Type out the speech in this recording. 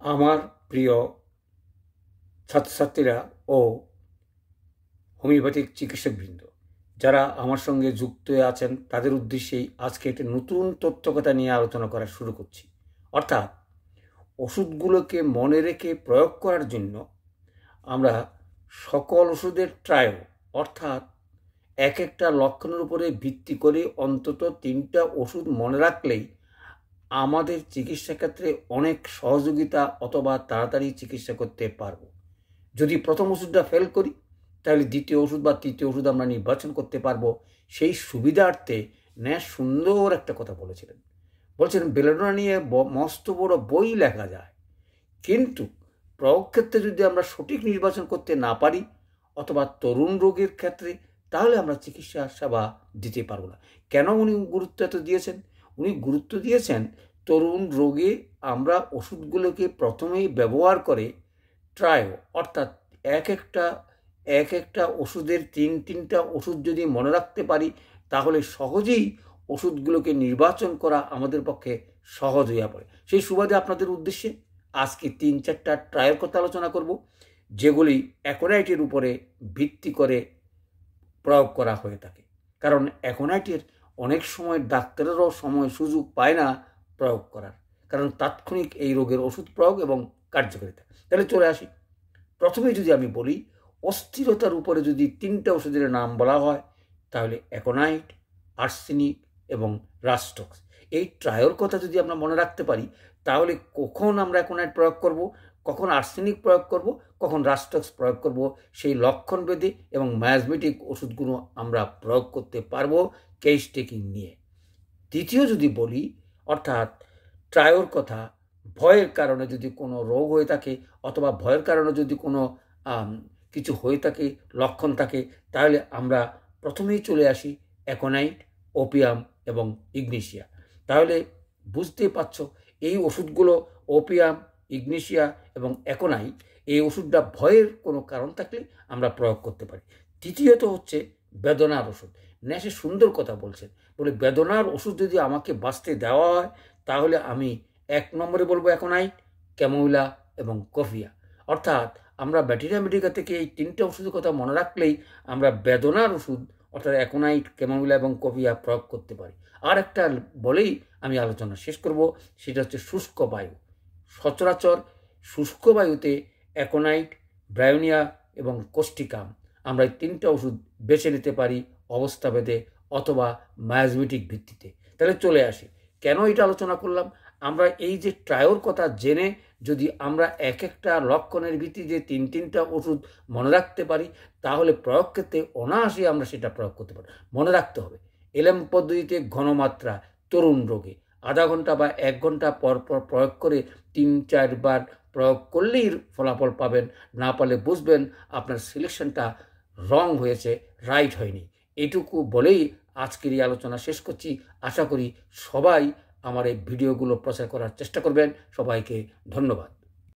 আমার প্রিয় ছাত্রছাত্রীরা ও হোমিওপ্যাথিক চিকিৎসকবৃন্দ যারা আমার সঙ্গে যুক্ত আছেন তাদের উদ্দেশ্যেই আজকে একটি নতুন তথ্যকথা নিয়ে আলোচনা করা শুরু করছি। অর্থাৎ ওষুধগুলোকে মনে রেখে প্রয়োগ করার জন্য আমরা সকল ওষুধের ট্রায়াল অর্থাৎ এক একটা লক্ষণের উপরে ভিত্তি করে অন্তত 3টা ওষুধ মনে রাখলেই আমাদের চিকিৎসা ক্ষেত্রে অনেক সহযোগিতা অথবা তাড়াতাড়ি চিকিৎসা করতে পারবো। যদি প্রথম ওষুধটা ফেল করি তাহলে দ্বিতীয় ওষুধ বা তৃতীয় ওষুধ আমরা নির্বাচন করতে পারবো। সেই সুবিধার্থে ন্যাস সুন্দর একটা কথা বলেছিলেন, বেলেডোনা নিয়ে মস্ত বড় বই লেখা যায়, কিন্তু প্রয়োগ ক্ষেত্রে যদি আমরা সঠিক নির্বাচন করতে না পারি অথবা তরুণ রোগের ক্ষেত্রে তাহলে আমরা চিকিৎসা সেবা দিতে পারবো না। কেন উনি গুরুত্ব এত দিয়েছেন? উনি গুরুত্ব দিয়েছেন তরুণ রোগে আমরা ওষুধগুলোকে প্রথমেই ব্যবহার করে ট্রায়াল অর্থাৎ এক একটা ওষুধের 3টা ওষুধ যদি মনে রাখতে পারি তাহলে সহজেই ওষুধগুলোকে নির্বাচন করা আমাদের পক্ষে সহজ হয়ে পড়ে। সেই সুবাদে আপনাদের উদ্দেশ্যে আজকে 3-4টা ট্রায়াল কথা আলোচনা করব, যেগুলি অ্যাকোনাইটের উপরে ভিত্তি করে প্রয়োগ করা হয়ে থাকে। কারণ অ্যাকোনাইটের অনেক সময় ডাক্তারেরও সময় সুযোগ পায় না প্রয়োগ করার, কারণ তাৎক্ষণিক এই রোগের ওষুধ প্রয়োগ এবং কার্যকারিতা। তাহলে চলে আসি। প্রথমে যদি আমি বলি, অস্থিরতার উপরে যদি 3টা ওষুধের নাম বলা হয় তাহলে অ্যাকোনাইট, আর্সেনিক এবং রাস্টক্স। এই ট্রায়াল কথা যদি আমরা মনে রাখতে পারি তাহলে কখন আমরা অ্যাকোনাইট প্রয়োগ করব, কখন আর্সেনিক প্রয়োগ করব, কখন রাস্টক্স প্রয়োগ করব, সেই লক্ষণ ভেদে এবং মায়াজমেটিক ওষুধগুলো আমরা প্রয়োগ করতে পারবো কেস টেকিং নিয়ে। দ্বিতীয় যদি বলি, অর্থাৎ ট্রায়াল কথা, ভয়ের কারণে যদি কোনো রোগ হয়ে থাকে অথবা ভয়ের কারণে যদি কোনো কিছু হয়ে থাকে, লক্ষণ থাকে, তাহলে আমরা প্রথমেই চলে আসি অ্যাকোনাইট, ওপিয়াম এবং ইগনেশিয়া। তাহলে বুঝতেই পারছো এই ওষুধগুলো ওপিয়াম, ইগনেশিয়া এবং অ্যাকোনাইট, এই ওষুধটা ভয়ের কোনো কারণ থাকলে আমরা প্রয়োগ করতে পারি। তৃতীয়ত হচ্ছে বেদনার ওষুধ। ন্যাসে সুন্দর কথা বলছেন, বেদনার ওষুধ যদি আমাকে বাঁচতে দেওয়া হয় তাহলে আমি 1 নম্বরে বলবো অ্যাকোনাইট, ক্যামোমিলা এবং কফিয়া। অর্থাৎ আমরা ব্যাটেরিয়া মেডিকা থেকে এই 3টা ওষুধের কথা মনে রাখলেই আমরা বেদনার ওষুধ অর্থাৎ অ্যাকোনাইট, ক্যামোমিলা এবং কফিয়া প্রয়োগ করতে পারি। আর একটা বলেই আমি আলোচনা শেষ করব, সেটা হচ্ছে শুষ্ক বায়ু। সচরাচর শুষ্ক বায়ুতে অ্যাকোনাইট, ব্রায়োনিয়া এবং কোস্টিকাম আমরা এই 3টা ওষুধ বেছে নিতে পারি অবস্থাভেদে অথবা মায়াজমেটিক ভিত্তিতে। তাহলে চলে আসি, কেন এটা আলোচনা করলাম? আমরা এই যে ট্রায়াল কথা জেনে যদি আমরা এক একটা লক্ষণের ভিত্তিতে 3টা ওষুধ মনে রাখতে পারি তাহলে প্রয়োগ ক্ষেত্রে অনায়াসে আমরা সেটা প্রয়োগ করতে পারি। মনে রাখতে হবে এলএম পদ্ধতিতে ঘনমাত্রা তরুণ রোগে আধা ঘন্টা বা 1 ঘন্টা পর পর প্রয়োগ করে 3-4 বার প্রয়োগ করলেই ফলাফল পাবেন, না পারলে বুঝবেন আপনার সিলেকশনটা রং হয়েছে, রাইট হয়নি। এটুকু বলেই আজকের এই আলোচনা শেষ করছি। আশা করি সবাই আমার এই ভিডিওগুলো প্রচার করার চেষ্টা করবেন। সবাইকে ধন্যবাদ।